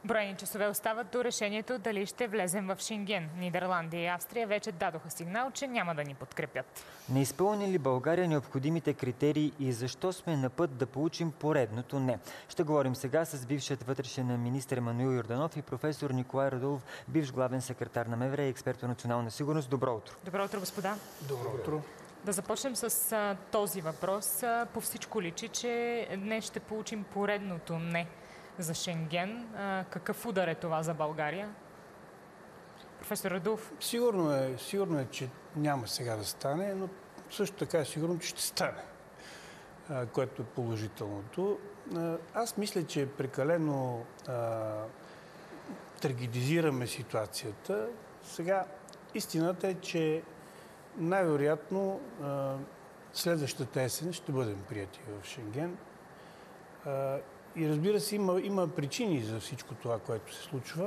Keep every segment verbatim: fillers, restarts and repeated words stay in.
Броени часове остават до решението дали ще влезем в Шенген. Нидерландия и Австрия вече дадоха сигнал, че няма да ни подкрепят. Не изпълни ли България необходимите критерии и защо сме на път да получим поредното не? Ще говорим сега с бившият вътрешен министър Емануил Йорданов и професор Николай Радулов, бивш главен секретар на МВР и експерт по национална сигурност. Добро утро. Добро утро, господа. Добро утро. Да започнем с а, този въпрос. А, по всичко личи, че днес ще получим поредното не за Шенген. А, какъв удар е това за България? Професор Радулов. Сигурно е, сигурно е, че няма сега да стане, но също така е сигурно, че ще стане, а, което е положителното. А, аз мисля, че прекалено а, трагедизираме ситуацията. Сега истината е, че най-вероятно следващата есен ще бъдем прияти в Шенген. И разбира се, има, има причини за всичко това, което се случва.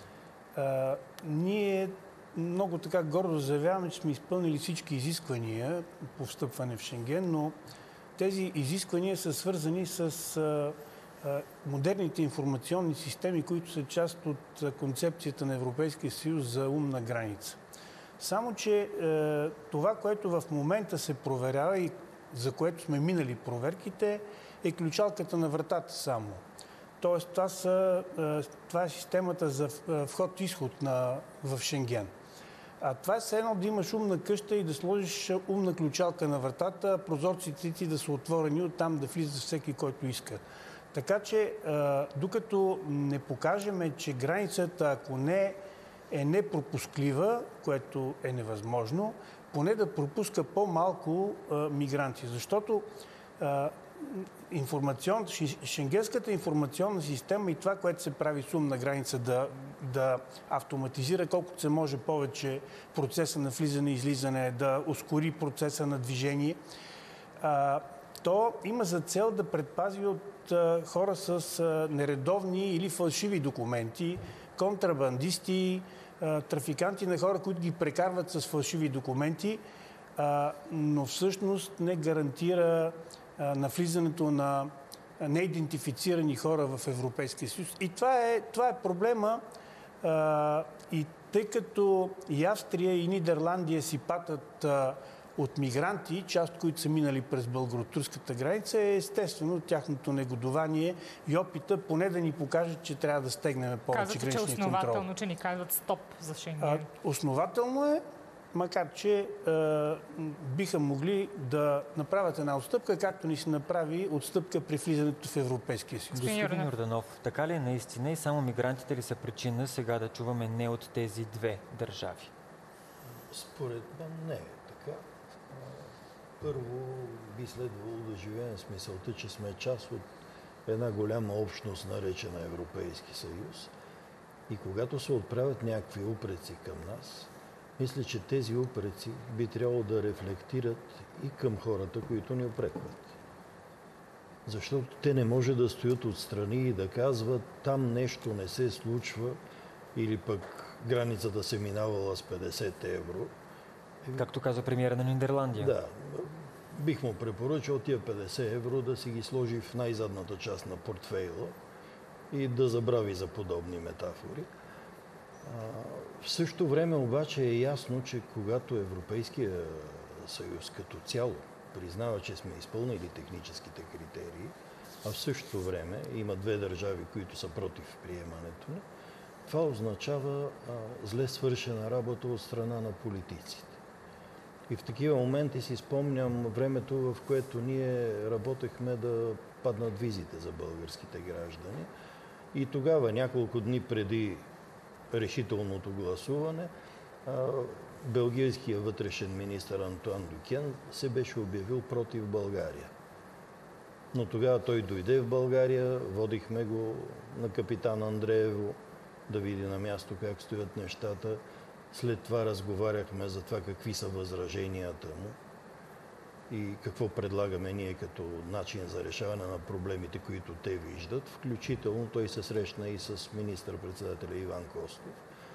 Ние много така гордо заявяваме, че сме изпълнили всички изисквания по встъпване в Шенген, но тези изисквания са свързани с модерните информационни системи, които са част от концепцията на Европейския съюз за умна граница. Само, че е, това, което в момента се проверява и за което сме минали проверките, е ключалката на вратата само. Тоест, това, са, е, това е системата за вход-изход на, в Шенген. А това е все едно да имаш умна къща и да сложиш умна ключалка на вратата, прозорците ти да са отворени, оттам да влиза всеки, който иска. Така че, е, докато не покажем, че границата, ако не е непропусклива, което е невъзможно, поне да пропуска по-малко а, мигранти. Защото а, информацион... шенгенската информационна система и това, което се прави с умна граница, да, да автоматизира колкото се може повече процеса на влизане и излизане, да ускори процеса на движение, а, то има за цел да предпази от а, хора с а, нередовни или фалшиви документи, контрабандисти, трафиканти на хора, които ги прекарват с фалшиви документи, но всъщност не гарантира навлизането на неидентифицирани хора в Европейския съюз. И това е, това е проблема. И тъй като и Австрия, и Нидерландия си патат от мигранти, част от които са минали през българо-турската граница, е естествено тяхното негодование и опита поне да ни покажат, че трябва да стегнем повече граничния контрол. Казвате, че основателно, че ни казват стоп за Шенген. А, основателно е, макар че е, биха могли да направят една отстъпка, както ни се направи отстъпка при влизането в Европейския съюз. Господин Йорданов, така ли е наистина и само мигрантите ли са причина сега да чуваме не от тези две държави? Според мен не е така. Първо би следвало да живеем с мисълта, че сме част от една голяма общност, наречена Европейски съюз. И когато се отправят някакви упреци към нас, мисля, че тези упреци би трябвало да рефлектират и към хората, които ни упрекват. Защото те не може да стоят отстрани и да казват, там нещо не се случва или пък границата се минавала с петдесет евро. Както каза премиера на Нидерландия. Да. Бих му препоръчал тия петдесет евро да си ги сложи в най-задната част на портфейла и да забрави за подобни метафори. В същото време обаче е ясно, че когато Европейския съюз като цяло признава, че сме изпълнили техническите критерии, а в същото време има две държави, които са против приемането, това означава а, зле свършена работа от страна на политиците. И в такива моменти си спомням времето, в което ние работехме да паднат визите за българските граждани. И тогава, няколко дни преди решителното гласуване, белгийският вътрешен министър Антуан Люкен се беше обявил против България. Но тогава той дойде в България, водихме го на капитан Андреево да види на място как стоят нещата. След това разговаряхме за това какви са възраженията му и какво предлагаме ние като начин за решаване на проблемите, които те виждат. Включително той се срещна и с министър-председателя Иван Костов,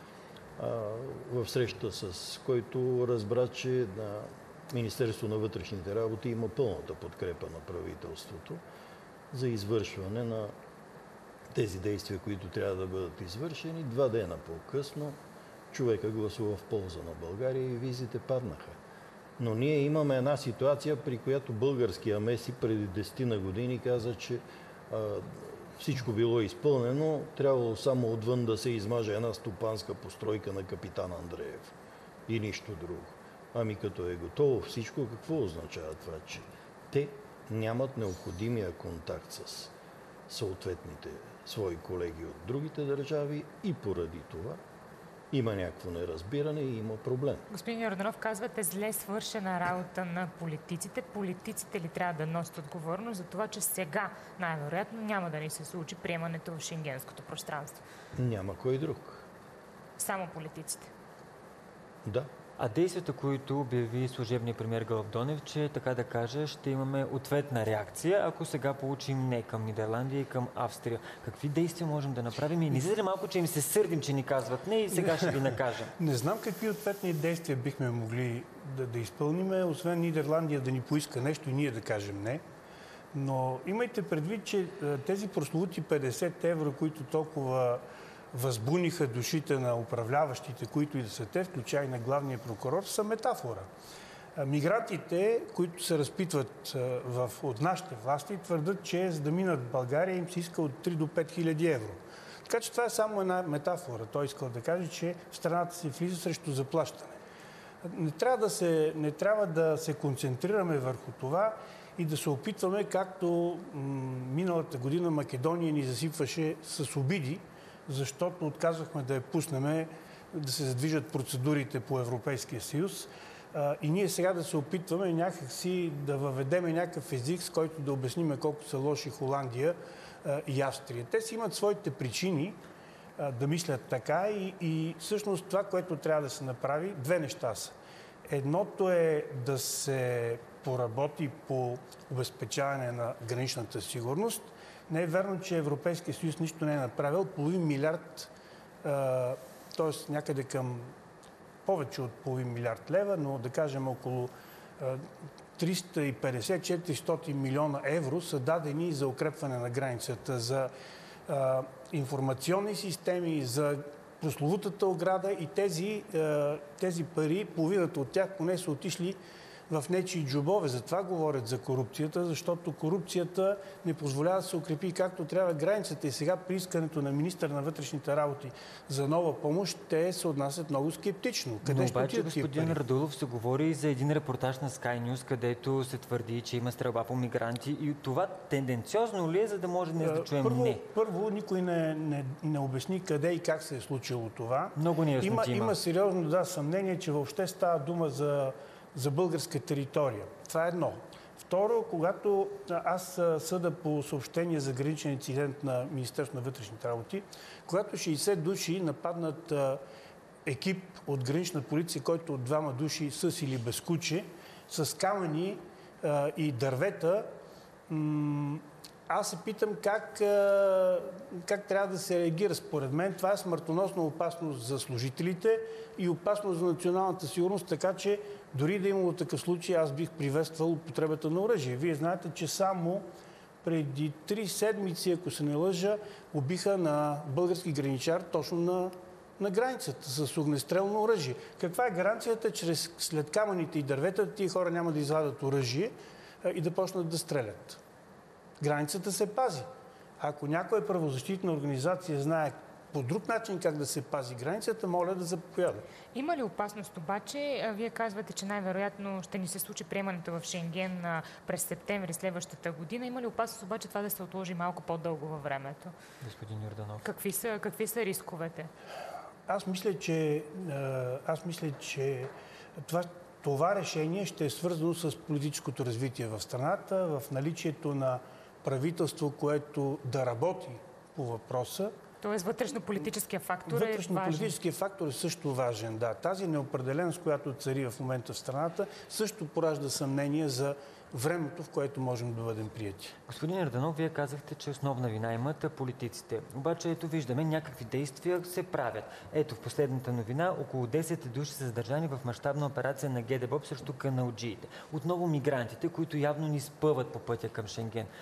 в среща с който разбра, че на Министерството на вътрешните работи има пълната подкрепа на правителството за извършване на тези действия, които трябва да бъдат извършени. Два дена по-късно човека гласува в полза на България и визите паднаха. Но ние имаме една ситуация, при която българския Меси преди десетина години каза, че а, всичко било изпълнено, трябвало само отвън да се измаже една стопанска постройка на капитан Андреев и нищо друго. Ами като е готово всичко, какво означава това? Че те нямат необходимия контакт с съответните свои колеги от другите държави и поради това има някакво неразбиране и има проблем. Господин Йорданов, казвате зле свършена работа на политиците. Политиците ли трябва да носят отговорност за това, че сега най-вероятно няма да ни се случи приемането в шенгенското пространство? Няма кой друг. Само политиците? Да. А действията, които обяви служебният премиер Гълъб Донев, че така да кажа, ще имаме ответна реакция, ако сега получим не към Нидерландия и към Австрия. Какви действия можем да направим? И не излиза ли малко, че им се сърдим, че ни казват не и сега ще ви накажем? Не знам какви ответни действия бихме могли да, да изпълним, освен Нидерландия да ни поиска нещо и ние да кажем не. Но имайте предвид, че тези прословути петдесет евро, които толкова възбуниха душите на управляващите, които и да са те, включая и на главния прокурор, са метафора. Мигрантите, които се разпитват в, от нашите власти, твърдат, че за да минат в България им се иска от три до пет хиляди евро. Така че това е само една метафора. Той искал да каже, че в страната се влиза срещу заплащане. Не трябва да се, не трябва да се концентрираме върху това и да се опитваме, както миналата година Македония ни засипваше с обиди, защото отказвахме да я пуснем да се задвижат процедурите по Европейския съюз. И ние сега да се опитваме някакси да въведеме някакъв език, с който да обясниме колко са лоши Холандия и Австрия. Те си имат своите причини да мислят така и, и всъщност това, което трябва да се направи, две неща са. Едното е да се поработи по обезпечаване на граничната сигурност. Не е верно, че Европейския съюз нищо не е направил. Половин милиард, т.е. някъде към повече от половин милиард лева, но да кажем около триста и петдесет до четиристотин милиона евро са дадени за укрепване на границата, за а, информационни системи, за прословутата ограда и тези, а, тези пари, половината от тях поне са отишли в нечии джобове. Затова говорят за корупцията, защото корупцията не позволява да се укрепи както трябва границата. И сега при искането на министър на вътрешните работи за нова помощ, те се отнасят много скептично. Къде Но ще обаче, отидат господин Радулов, се говори за един репортаж на Sky News, където се твърди, че има стрелба по мигранти. И това тенденциозно ли е, за да може днес да чуем първо, не? Първо, никой не, не, не обясни къде и как се е случило това. Много неясноти има. има. Има сериозно да, съмнение, че въобще става дума за за българска територия. Това е едно. Второ, когато аз съда по съобщение за граничен инцидент на Министерството на вътрешните работи, когато шейсет души нападнат екип от гранична полиция, който от двама души с или без куче, с камъни и дървета, аз се питам как, как трябва да се реагира. Според мен това е смъртоносна опасност за служителите и опасност за националната сигурност, така че дори да имало такъв случай, аз бих приветствал употребата на оръжие. Вие знаете, че само преди три седмици, ако се не лъжа, убиха на български граничар точно на, на границата с огнестрелно оръжие. Каква е гаранцията, че след камъните и дървета тия хора няма да извадят оръжие и да почнат да стрелят? Границата се пази. Ако някоя правозащитна организация знае по друг начин как да се пази границата, моля да заповяда. Има ли опасност обаче? Вие казвате, че най-вероятно ще ни се случи приемането в Шенген през септември следващата година. Има ли опасност обаче това да се отложи малко по-дълго във времето? Господин Йорданов. Какви са, какви са рисковете? Аз мисля, че, аз мисля, че това, това решение ще е свързано с политическото развитие в страната, в наличието на правителство, което да работи по въпроса. Тоест вътрешно-политическия фактор е важен. Вътрешно-политическия фактор е също важен, да. Тази неопределеност, която цари в момента в страната, също поражда съмнение за времето, в което можем да бъдем прияти. Господин Йорданов, вие казахте, че основна вина имат политиците. Обаче ето виждаме, някакви действия се правят. Ето в последната новина около десет души са задържани в мащабна операция на ГДБОП срещу каналджиите. Отново мигрантите, които явно ни спъват по пътя към Шенген.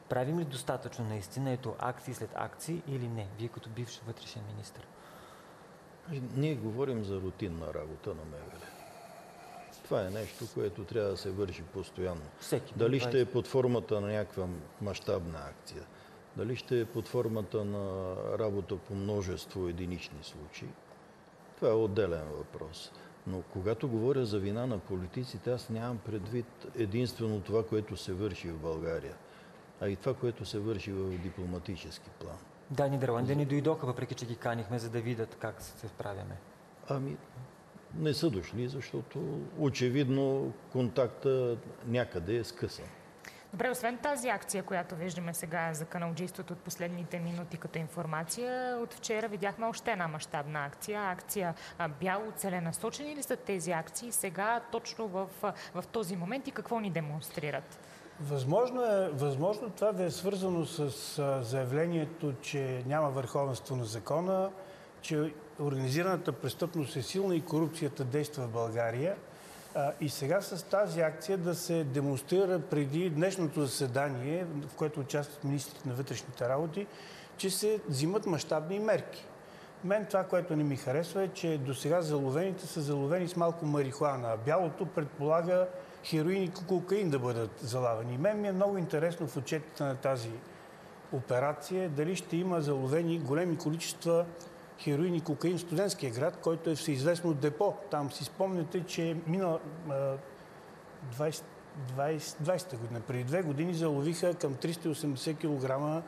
Правим ли достатъчно наистина, ето акции след акции или не? Вие като бивш вътрешен министър. Ние говорим за рутинна работа на МВР. Това е нещо, което трябва да се върши постоянно. Всеки, дали ще е под формата на някаква мащабна акция, дали ще е под формата на работа по множество единични случаи, това е отделен въпрос. Но когато говоря за вина на политиците, аз нямам предвид единствено това, което се върши в България, а и това, което се върши в дипломатически план. Да, Нидерландия ни дойдоха, въпреки че ги канихме, за да видят как се справяме. Ами, не са дошли, защото очевидно контакта някъде е скъсан. Добре, освен тази акция, която виждаме сега за каналджийството от последните минути като информация, от вчера видяхме още една мащабна акция. Акция Бяло. Целенасочени ли са тези акции сега точно в, в този момент и какво ни демонстрират? Възможно е, възможно това да е свързано с а, заявлението, че няма върховенство на закона, че организираната престъпност е силна и корупцията действа в България. А, и сега с тази акция да се демонстрира преди днешното заседание, в което участват министрите на вътрешните работи, че се взимат мащабни мерки. Мен това, което не ми харесва, е, че до сега заловените са заловени с малко марихуана. Бялото предполага хероин и кокаин да бъдат залавени. Мен ми е много интересно в отчетите на тази операция дали ще има заловени големи количества хероин и кокаин в Студентския град, който е всеизвестно депо. Там си спомняте, че мина двайсета година, преди две години заловиха към триста и осемдесет килограма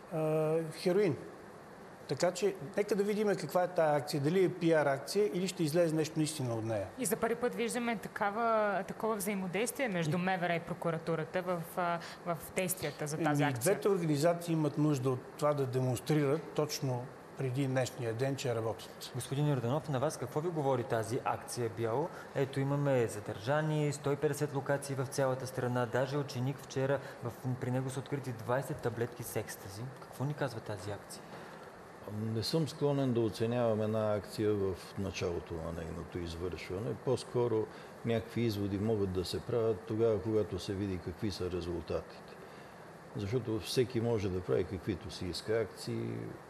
хероин. Така че, нека да видим каква е тая акция. Дали е пиар акция или ще излезе нещо наистина от нея. И за първи път виждаме такава, такова взаимодействие между МВР и прокуратурата в, в действията за тази и акция. Двете организации имат нужда от това да демонстрират точно преди днешния ден, че работят. Господин Йорданов, на вас какво ви говори тази акция Бяло? Ето имаме задържани, сто и петдесет локации в цялата страна. Даже ученик вчера, в, при него са открити двайсет таблетки с екстази. Какво ни казва тази акция? Не съм склонен да оценявам една акция в началото на нейното извършване. По-скоро някакви изводи могат да се правят тогава, когато се види какви са резултатите. Защото всеки може да прави каквито си иска акции.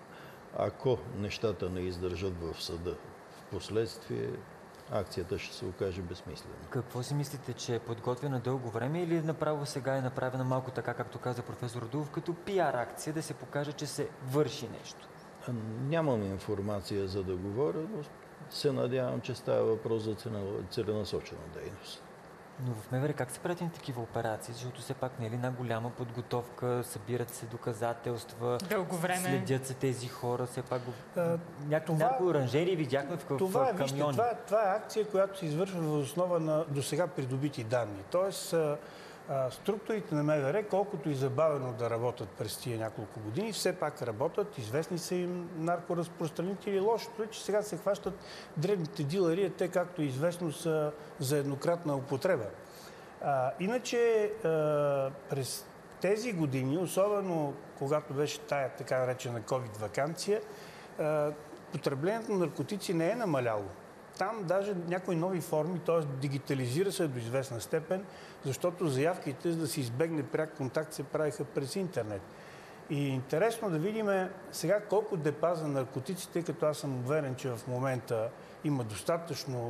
Ако нещата не издържат в съда в последствие, акцията ще се окаже безсмислена. Какво си мислите, че е подготвена дълго време или направо сега е направена малко така, както каза професор Радулов, като пиар акция, да се покаже, че се върши нещо? Нямам информация за да говоря, но се надявам, че става въпрос за целенасочена дейност. Но в МВР как се правят такива операции? Защото все пак не е ли една голяма подготовка, събират се доказателства, дълго време. Следят се тези хора, все пак А, Няко, това, някои оранжери видяхме в, това, в камиони. вижте, това, това е акция, която се извършва в основа на досега придобити данни. Тоест, а, а, структурите на МВР, колкото и забавено да работят през тия няколко години, все пак работят, известни са им наркоразпространители. Лошото е, че сега се хващат дребните дилъри, те, както е известно, са за еднократна употреба. А, иначе, а, през тези години, особено когато беше тая така наречена ковид-ваканция, потреблението на наркотици не е намаляло. Там даже някои нови форми, т.е. дигитализира се до известна степен, защото заявките, за да се избегне пряк контакт, се правиха през интернет. И интересно да видим сега колко депа за наркотиците, като аз съм уверен, че в момента има достатъчно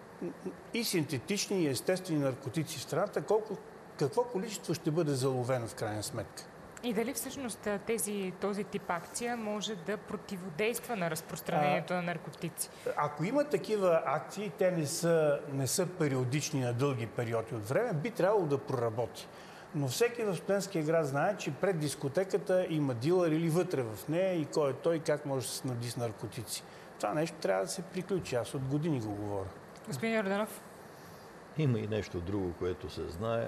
и синтетични, и естествени наркотици в страната, колко, какво количество ще бъде заловено в крайна сметка. И дали всъщност тези, този тип акция може да противодейства на разпространението а, на наркотици? Ако има такива акции, те не са, не са периодични на дълги периоди от време, би трябвало да проработи. Но всеки в Студентския град знае, че пред дискотеката има дилър или вътре в нея и кой е той и как може да се снади с наркотици. Това нещо трябва да се приключи. Аз от години го говоря. Господин Йорданов? Има и нещо друго, което се знае.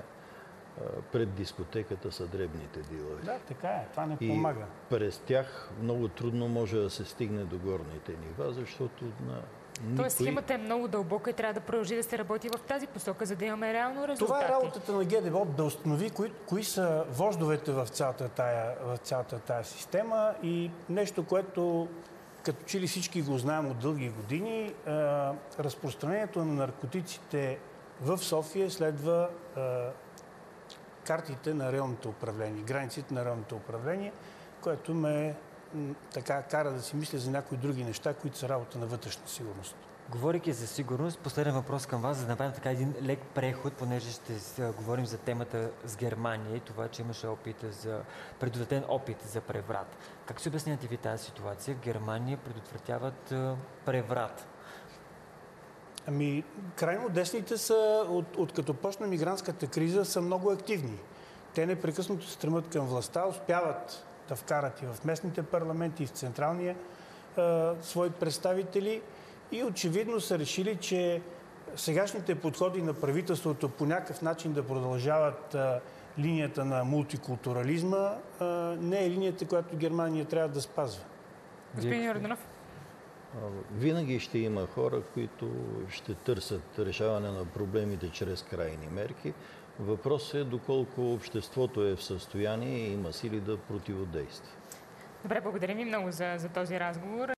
Пред дискотеката са дребните дилъри. Да, така е. Това не и помага. През тях много трудно може да се стигне до горните нива, защото на никой... Тоест схемата е много дълбока и трябва да продължи да се работи в тази посока, за да имаме реално резултати. Това е работата на ГДБОП, да установи кои, кои са вождовете в цялата, тая, в цялата тая система и нещо, което като че ли всички го знаем от дълги години, е, разпространението на наркотиците в София следва е, картите на районното управление, границите на районното управление, което ме така кара да си мисля за някои други неща, които са работа на вътрешна сигурност. Говорейки за сигурност, последен въпрос към вас, за да направим така един лек преход, понеже ще говорим за темата с Германия и това, че имаше опит за предотвратен опит за преврат. Как се обяснявате ви тази ситуация? В Германия предотвратяват преврат. Ами, крайно десните са, от, от като почна мигрантската криза, са много активни. Те непрекъснато се стремят към властта, успяват да вкарат и в местните парламенти, и в централния а, свои представители и очевидно са решили, че сегашните подходи на правителството по някакъв начин да продължават а, линията на мултикултурализма а, не е линията, която Германия трябва да спазва. Господин Йорданов? Винаги ще има хора, които ще търсят решаване на проблемите чрез крайни мерки. Въпросът е доколко обществото е в състояние и има сили да противодейства. Добре, благодарим ви много за, за този разговор.